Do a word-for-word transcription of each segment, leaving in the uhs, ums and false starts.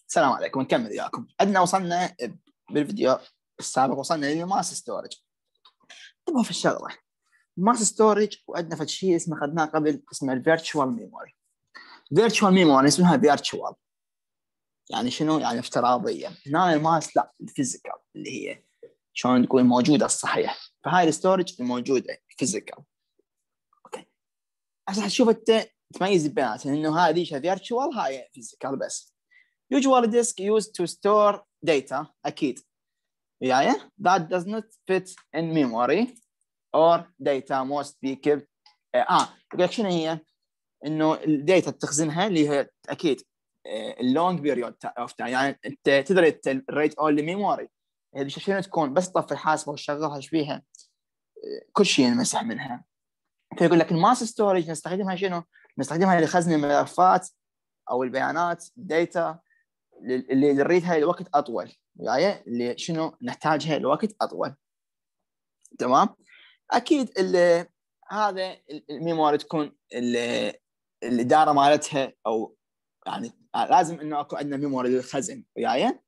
السلام عليكم. نكمل وياكم. عندنا وصلنا بالفيديو السابق وصلنا للماس ستورج. طبعا في الشغله ماس ستورج وعندنا في شيء اسمه خدناه قبل اسمه الفيرتشوال ميموري. فيرتشوال ميموري اسمها فيرتشوال يعني شنو؟ يعني افتراضيه. هنا الماس لا، الفيزيكال اللي هي شلون تكون موجوده الصحيح. فهاي الستورج الموجوده فيزيكال. اوكي عشان تشوف انت تميز بيناتهم انه هذه شيء فيرتشوال هاي فيزيكال بس. Usually disk used to store data أكيد يعني that does not fit in memory or data must be kept آه يقولك شنو هي؟ إنه الداتا تخزنها اللي هي أكيد اللونج بيريود of time يعني أنت تدري الريت أول memory هذه شنو تكون بس طف الحاسبة وشغلها ايش فيها كل شيء ينمسح منها. فيقول لك الماس ستورج نستخدمها شنو؟ نستخدمها لخزن الملفات أو البيانات الداتا اللي نريدها لوقت أطول وياي اللي شنو نحتاجها لوقت أطول. تمام. أكيد اللي هذا الميموري تكون اللي الإدارة مالتها أو يعني لازم إنه أكو عندنا ميموري للخزن وياي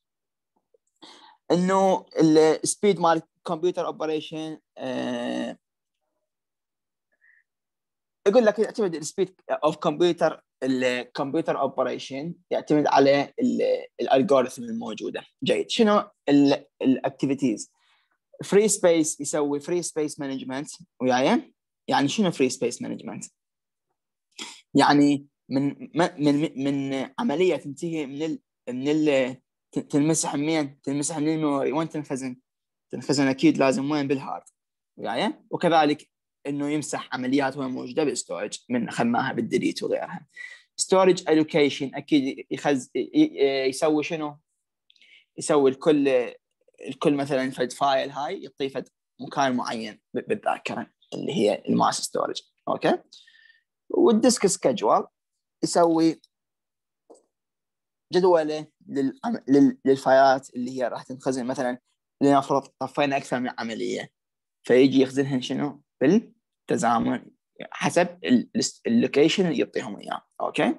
إنه السبيد مال الكمبيوتر أوبريشن آه يقول لك يعتمد السبيد أوف كمبيوتر الكمبيوتر اوبريشن يعتمد على الالجوريثم الموجوده. جيد. شنو الاكتيفيتيز؟ فري سبيس يسوي فري سبيس مانجمنت وياي. يعني شنو فري سبيس مانجمنت؟ يعني من من من عمليه تنتهي من ال من ال تنمسح من تنمسح من الميموري وين تنخزن؟ تنخزن اكيد لازم وين؟ بالهارد وياي. وكذلك انه يمسح عمليات وين موجوده بالستورج من خدناها بالديليت وغيرها. ستورج الوكيشن اكيد يخز يسوي شنو؟ يسوي الكل الكل مثلا فد فايل هاي يعطيه فد مكان معين بالذاكره اللي هي الماس ستورج. اوكي. والديسك سكجول يسوي جدوله للفايلات اللي هي راح تنخزن. مثلا لنفرض طفينا اكثر من عمليه فيجي يخزنهن شنو؟ بالتزامن حسب اللوكيشن اللي يعطيهم اياه. اوكي.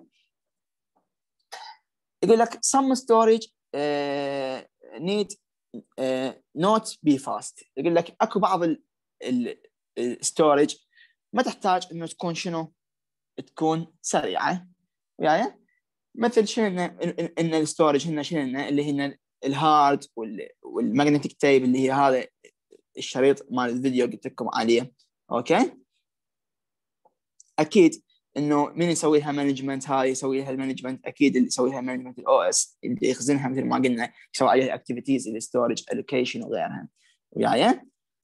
يقول لك some storage uh, need uh, not be fast. يقول لك اكو بعض الستورج ما تحتاج انه تكون شنو؟ تكون سريعه وياي. مثل شنو ان الستورج هنا شنو اللي هنا الهارد والماجنتيك تيب اللي هي هذا الشريط مال الفيديو قلت لكم عليه. اوكي. اكيد انه من يسوي لها مانجمنت هاي يسوي لها المانجمنت اكيد اللي يسوي لها مانجمنت الاو اس اللي يخزنها مثل ما قلنا يسوي عليها اكتيفيتيز الستورج الوكيشن وغيرها وياي.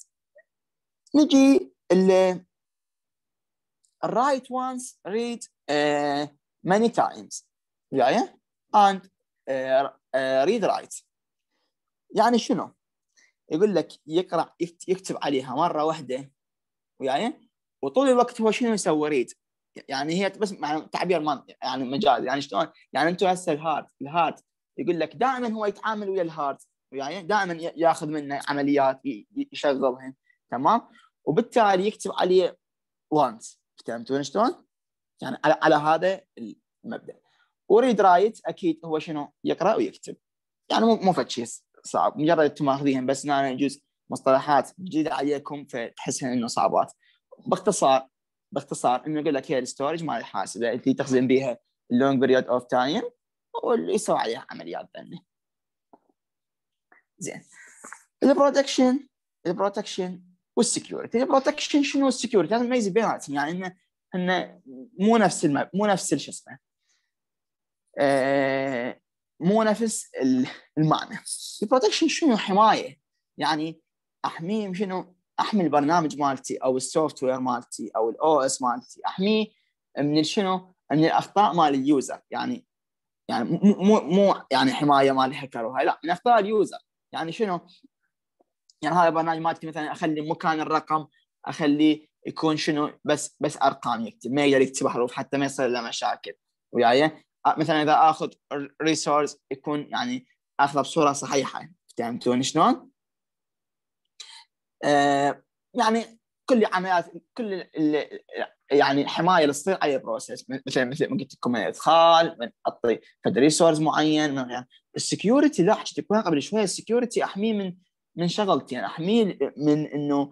نجي ال write once read uh, many times وياي and uh, uh, read write. يعني شنو؟ يقول لك يقرأ يكتب عليها مرة واحدة وياي وطول الوقت هو شنو يسوي؟ ريد. يعني هي بس تعبير من يعني مجاز. يعني شلون؟ يعني انتم هسه الهارد الهارد يقول لك دائما هو يتعامل ويا الهارد يعني دائما ياخذ منه عمليات يشغلها. تمام. وبالتالي يكتب عليه وانس. فهمتوا شلون؟ يعني على على هذا المبدا. وريد رايت اكيد هو شنو؟ يقرا ويكتب. يعني مو مو شيء صعب مجرد انتم ماخذينهم بس انا يجوز مصطلحات جديده عليكم فتحسن انه صعبات. باختصار باختصار انه يقول لك هي الستورج مال الحاسبه اللي تخزن بها اللونج بيريود اوف تايم واللي يسوي عليها عمليات ثانيه. زين. البروتكشن البروتكشن والسكيورتي. البروتكشن شنو؟ السكيورتي لازم نميز بيناتهم. يعني انه انه مو نفس المب... مو نفس شو اسمه آه... مو نفس المعنى. البروتكشن شنو؟ حمايه. يعني احميه شنو؟ احمي البرنامج مالتي او السوفت وير مالتي او الاو اس مالتي احميه من شنو؟ من الاخطاء مال اليوزر. يعني يعني مو مو يعني حمايه مال الهكر وهاي لا، من اخطاء اليوزر. يعني شنو؟ يعني هذا البرنامج مالتي مثلا اخلي مكان الرقم اخليه يكون شنو؟ بس بس ارقام يكتب ما يقدر يكتب حروف حتى ما يصير له مشاكل وياي. مثلا اذا اخذ ريسورس يكون يعني اخذه بصوره صحيحه. فهمتون شلون؟ آه يعني كل عمليات كل ال يعني حمايه اللي تصير على البروسيس، مثلا مثل ما قلت لكم من ادخال، من اعطي فد ريسورس معين، من يعني السكيورتي. لا حكيت لكم قبل شويه، السكيورتي احميه من من شغلتين، يعني احميه من انه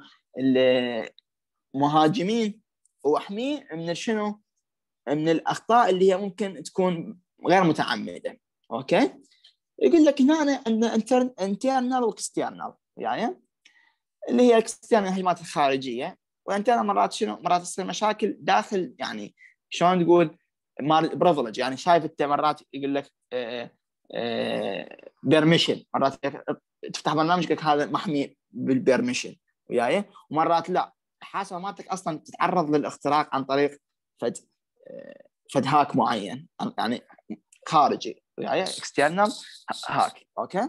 المهاجمين، واحميه من شنو؟ من الاخطاء اللي هي ممكن تكون غير متعمده. اوكي، يقول لك هنا عندنا انترنال واكسترنال، يعني اللي هي اكسترنال الهجمات الخارجيه، وانترنال مرات شنو؟ مرات تصير مشاكل داخل، يعني شلون تقول مال بريفليج، يعني شايف انت مرات يقول لك بيرميشن، مرات تفتح برنامجك هذا محمي بالبيرميشن وياي، ومرات لا، حاسه مالتك اصلا تتعرض للاختراق عن طريق فد فد هاك معين، يعني خارجي وياي، اكسترنال هاك. اوكي،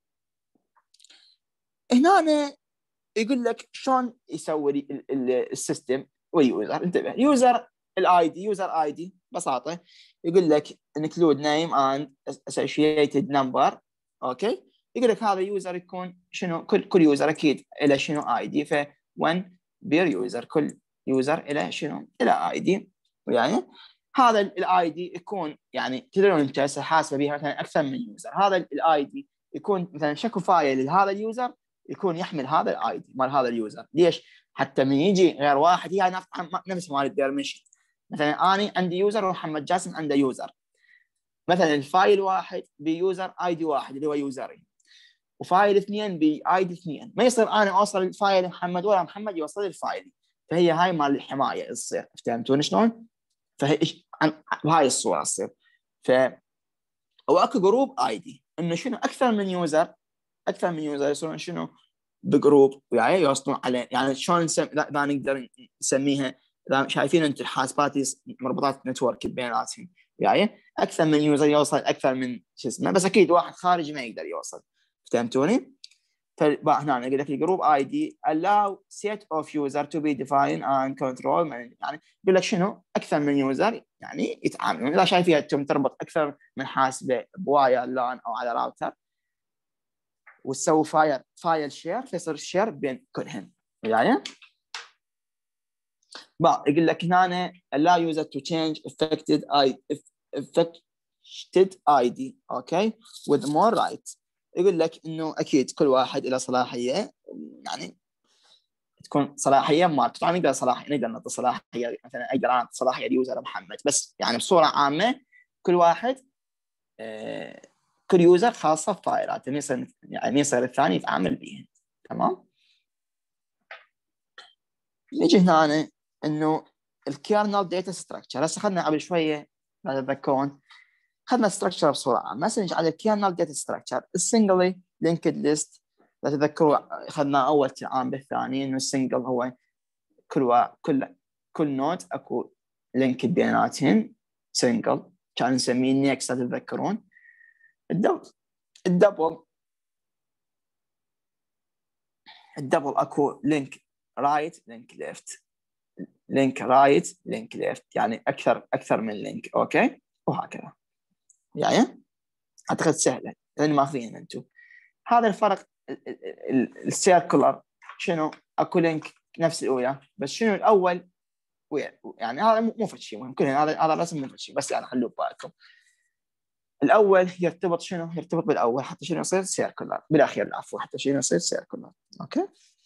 هنا يقول لك شلون يسوي السيستم واليوزر. انتبه، يوزر الاي دي، يوزر اي دي ببساطه يقول لك include name and associated number. اوكي، يقول لك هذا يوزر يكون شنو؟ كل كل يوزر اكيد له شنو اي دي، ف one بير يوزر، كل يوزر له شنو؟ له اي دي. يعني هذا الاي دي يكون، يعني تدرون انت هسه حاسبه بها مثلا اكثر من يوزر، هذا الاي دي يكون مثلا شكو فايل لهذا اليوزر يكون يحمل هذا الاي دي مال هذا اليوزر. ليش؟ حتى من يجي غير واحد، هي نفس مال البيرميشن. مثلا انا عندي يوزر ومحمد جاسم عنده يوزر، مثلا الفايل واحد بيوزر اي دي واحد اللي هو يوزري، وفايل اثنين باي دي اثنين، ما يصير انا اوصل الفايل محمد ولا محمد يوصل الفايل. فهي هاي مال الحمايه تصير، فهمتون شلون؟ فهي بهاي الصوره تصير. ف او اكو جروب اي دي، انه شنو اكثر من يوزر، اكثر من يوزر يصيرون شنو؟ بجروب، يعني يوصلون عليه. يعني شلون نسمي اذا نقدر نسميها؟ اذا شايفين انتم الحاسبات مربوطات نتورك بيناتهم، يعني اكثر من يوزر يوصل اكثر من شو اسمه، بس اكيد واحد خارجي ما يقدر يوصل. فهمتوني؟ فهنا نقول لك الجروب اي دي allow set of user to be defined and control، يعني يقول لك شنو؟ اكثر من يوزر يعني يتعاملون. اذا شايفين انتم تربط اكثر من حاسبه بواير لان او على راوتر، وتسوي فايل فايل شير، فيصير الشير بين كلهم. يعني بقى يقول لك هنا allow user to change affected I affected اي دي اوكي with more rights. يقول لك انه اكيد كل واحد له صلاحيه، يعني تكون صلاحيه مالته. طبعا نقدر صلاحيه، نقدر نعطي صلاحيه، مثلا اقدر اعطي صلاحيه ليوزر محمد، بس يعني بصوره عامه كل واحد آه كل يوزر خاصه بفايلاته، يصير يعني يصير الثاني يتعامل بيها. تمام. نيجي هنا انه الكيرنل داتا ستراكشر، هسه اخذنا قبل شويه لا تتذكرون، اخذنا ستراكشر بصوره عامه. هسه نجي على الكيرنل داتا ستراكشر. السنجلي لينكد ليست، لا تذكروا اخذنا اول تعام بالثاني انه السنجل هو كل و... كل كل نود اكو لينك بيناتهم سنجل، كان نسميه نيكست، لا تتذكرون. الدبل الدبل الدبل اكو لينك رايت لينك ليفت، لينك رايت لينك ليفت، يعني اكثر اكثر من لينك. اوكي، وهكذا. يعني اعتقد سهله لان ما فينا انتم. هذا الفرق. السيركلر شنو؟ اكو لينك نفس الاولى، بس شنو الاول؟ يعني هذا مو فد شيء مهم، كلنا هذا هذا رسم مو فد شيء، بس يعني خلوه ببالكم. الاول يرتبط شنو؟ يرتبط بالاول حتى شنو يصير سيركلر، بالاخير العفو حتى شنو يصير سيركلر. اوكي،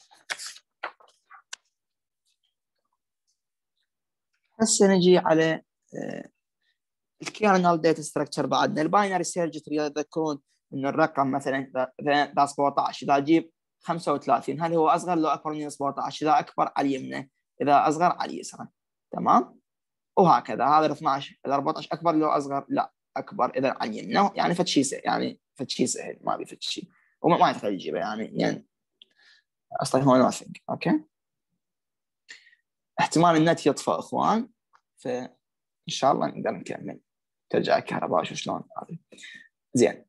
هسه نجي على الكيرنل داتا ستراكشر. بعدنا الباينري سيرج تري، تذكرون انه الرقم مثلا اذا سبعطعش اذا اجيب خمسة وثلاثين، هل هو اصغر لو اكبر من سبعطعش؟ اذا اكبر على اليمنى، اذا اصغر على اليسرى. تمام، وهكذا. هذا اثناشر اذا أربعطعش اكبر لو اصغر؟ لا، اكبر اذا على اليمنى. يعني فد شيء يعني فد شيء سهل، ما بي فد شيء وما ما يحتاج يجيبه، يعني يعني اصلا هو nothing. اوكي، احتمال النت يطفى اخوان، فان شاء الله نقدر نكمل. ترجع الكهرباء شو شلون هذه. زين،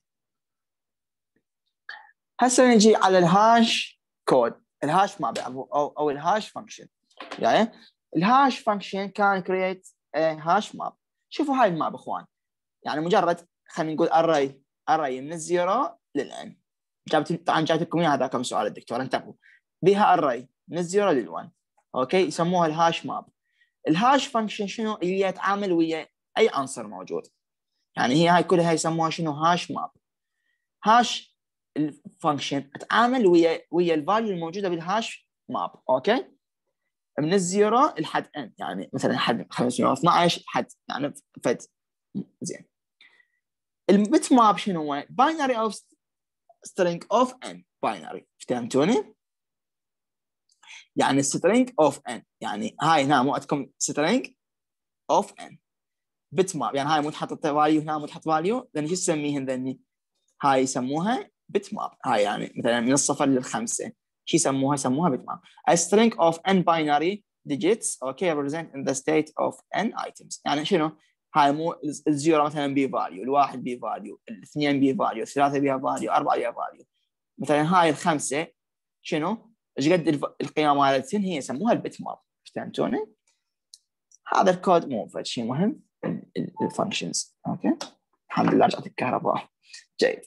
هسه نجي على الهاش كود. الهاش ما بيعرفوا او او الهاش فانكشن. يعني الهاش فانكشن كان كرييت هاش ماب. شوفوا هاي الماب اخوان، يعني مجرد خلينا نقول اري اري من الزيرو للان. جابت طبعا جابت لكم اياها هذا كم سؤال الدكتور، انتبهوا بها اري من الزيرو للوان. اوكي يسموها الهاش ماب. الهاش فانكشن شنو؟ اللي يتعامل ويا اي عنصر موجود، يعني هي هاي كلها يسموها شنو؟ هاش ماب. هاش الفانكشن تتعامل ويا ويا الفاليو الموجوده بالهاش ماب، اوكي، من الزيرو لحد ان، يعني مثلا حد خمسمية واثناشر حد يعني فد. زين، البت ماب شنو هو؟ باينري اوف string of n باينري، فهمتوني؟ يعني string of n، يعني هاي هنا مو عندكم string of n بت ماب، يعني هاي مو تحط فاليو هنا مو تحط فاليو، لان شو تسميهن ذني؟ هاي يسموها بت ماب. هاي يعني مثلا من الصفر للخمسه شو يسموها؟ يسموها بت ماب. A string of n binary digits okay represent in the state of n items. يعني شنو؟ هاي مو الزيرو مثلا بي فاليو، الواحد بي فاليو، الاثنين بي فاليو، الثلاثه بي فاليو، اربعه بي فاليو. مثلا هاي الخمسه شنو؟ ايش قد القيم مالتهن؟ هي يسموها البت ماب، فهمتوني؟ هذا الكود مو فد شيء مهم، الفانكشنز. اوكي الحمد لله رجعت الكهرباء. جيد،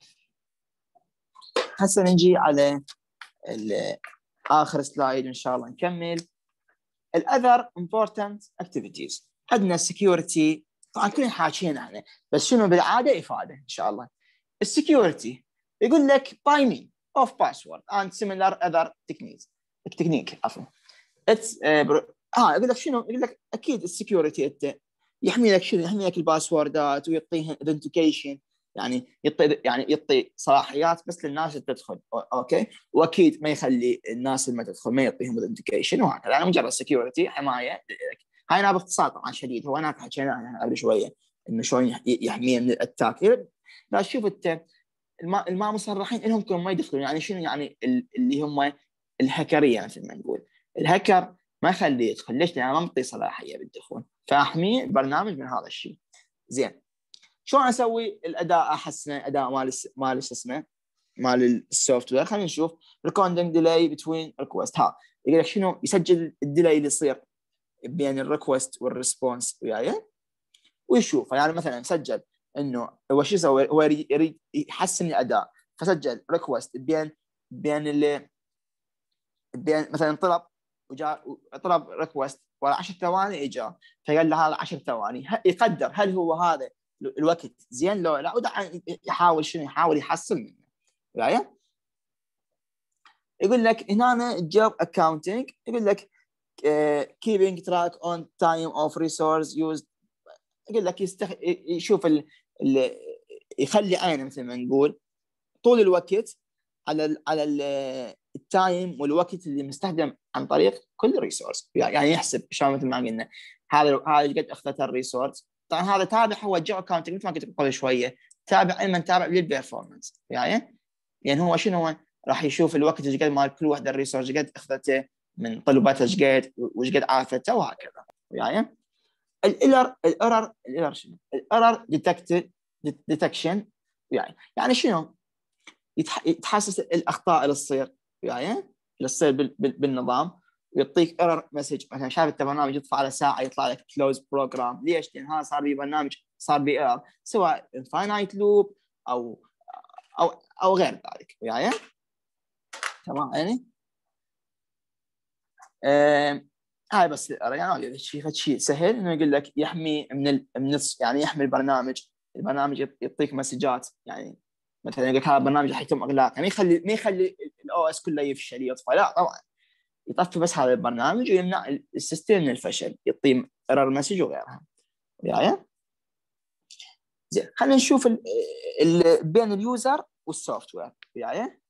هسه نجي على اخر سلايد ان شاء الله نكمل. الاذر امبورتنت اكتيفيتيز. عندنا السكيورتي، طبعا كلنا حاكينا احنا، بس شنو بالعاده افاده ان شاء الله. السكيورتي يقول لك باي مين اوف باسورد اند سيميلر اذر تكنيكس تكنيك عفوا اتس اه يقول لك شنو؟ يقول لك اكيد السكيورتي انت يحمي لك شنو؟ يحمي لك الباسوردات ويعطيها ايدنتيكيشن، يعني يعطي يعني يعطي صلاحيات بس للناس اللي تدخل، اوكي، واكيد ما يخلي الناس اللي ما تدخل ما يعطيهم ايدنتيكيشن وهكذا. يعني مجرد سكيورتي حمايه. هاي انا باختصار طبعا شديد، هو انا حكينا عنها قبل شويه انه شلون يحميه من الاتاك. لا شوف انت الما الما مصرحين انهم كلهم ما يدخلون، يعني شنو؟ يعني اللي هم الهكريه مثل ما نقول، الهكر ما يخليه يدخل. ليش؟ لان ما مطي صلاحيه بالدخول، فاحمي البرنامج من هذا الشيء. زين، شلون اسوي الاداء احسنه؟ اداء مال مال اسمه مال السوفت وير. خلينا نشوف ريكوردنج ديلاي بتوين ريكوست. ها يقول لك شنو؟ يسجل الديلاي اللي يصير بين الريكوست والريسبونس وياي ويشوف. يعني مثلا سجل انه هو شو يسوي؟ هو يريد يحسن الاداء، فسجل ريكوست بين بين اللي بين مثلا طلب وجاء طلب ريكوست ورا عشر ثواني اجا، فقال له هذا عشر ثواني، يقدر هل هو هذا الوقت زين لو لا، ودع يحاول شنو؟ يحاول يحسن منه. وياي يقول لك هنا الجوب اكاونتنج، يقول لك keeping track on time of resource used. يقول لك يستخ... يشوف ال... ال... يخلي عينه مثل ما نقول طول الوقت على ال... على ال... التايم والوقت اللي مستخدم عن طريق كل ريسورس. يعني يحسب شلون مثل ما قلنا هذا هذا قد اخذت الريسورس. طبعا هذا تابع، هو جو اكونتنج مثل ما قلت قبل شويه، تابع علما تابع للبرفورمانس. يعني يعني هو شنو؟ هو راح يشوف الوقت ايش قد مال كل وحده الريسورس، قد اخذته من طلباتها ايش قد وايش قد عافته وهكذا. يعني الايرور الايرور الايرور شنو؟ الايرور ديتكت ديتكشن. يعني يعني شنو؟ يتحسس الاخطاء اللي تصير، يعني اللي تصير بالنظام، ويعطيك ايرور مسج. مثلا شايف انت برنامج يطفى على ساعه يطلع لك كلوز بروجرام، ليش؟ لان هذا صار بي برنامج صار بي ايرور، سواء انفاينايت لوب او او او غير ذلك. يعني تمام يعني آه هاي بس يعني شيء شيء سهل انه يقول لك يحمي من ال... من الص... يعني يحمي البرنامج. البرنامج يعطيك مسجات، يعني مثلا يقول لك هذا البرنامج راح يتم اغلاقه، ما يخلي ما يخلي الاو اس كله يفشل يطفى، لا طبعا يطفي بس هذا البرنامج ويمنع السيستم من الفشل، يعطي ايرور مسج وغيرها. يعني زين، خلينا نشوف ال... ال... بين اليوزر والسوفت وير. يعني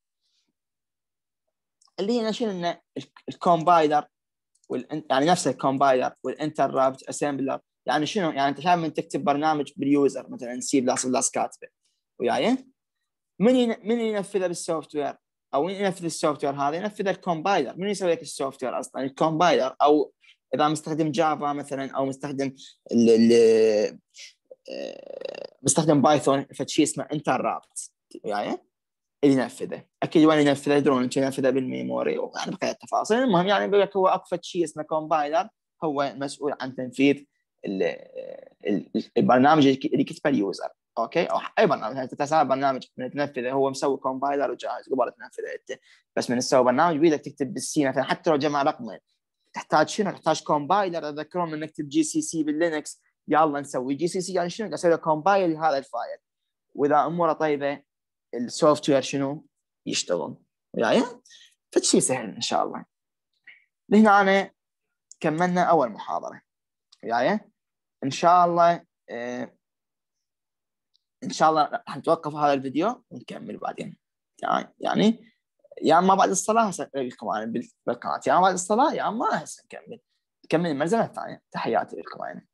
اللي هي نشيل ان الكومبايلر والان... يعني نفس الكومبايلر والانتربت اسمبلر. يعني شنو؟ يعني انت شايف من تكتب برنامج باليوزر مثلا سي بلس بلس كاتبه وياي، من ين... من ينفذه بالسوفت وير او من ينفذ السوفت وير هذا؟ ينفذه الكومبايلر. من يسوي لك السوفت وير اصلا؟ الكومبايلر. او اذا مستخدم جافا مثلا او مستخدم ال... ال... مستخدم بايثون فشي اسمه انتربت يعني اللي ينفذه. اكيد وين ينفذه؟ يدرون انت ينفذه بالميموري ويعني بقيه التفاصيل. المهم يعني بيقول لك هو اكفت شيء اسمه كومبايلر، هو مسؤول عن تنفيذ البرنامج اللي كتبه اليوزر. اوكي، او اي برنامج انت تسوي برنامج من تنفذه هو مسوي كومبايلر وجاهز قبل تنفذه انت، بس من تسوي برنامج بيدك تكتب بالسي مثلا حتى لو جمع رقمين تحتاج شنو؟ تحتاج كومبايلر. اذكرهم من نكتب جي سي سي باللينكس، يلا نسوي جي سي سي يعني شنو؟ اسوي كومبايل هذا الفايل، واذا اموره طيبه السوفت وير شنو يشتغل وياي. فشي سهل ان شاء الله. لهنا انا كملنا اول محاضره وياي. ان شاء الله اه ان شاء الله راح نتوقف هذا الفيديو ونكمل بعدين يعني، يا اما بعد الصلاه هسه لكم انا بالقناه، يا اما بعد الصلاه يا اما هسه نكمل نكمل الملزمه الثانيه. تحياتي لكم.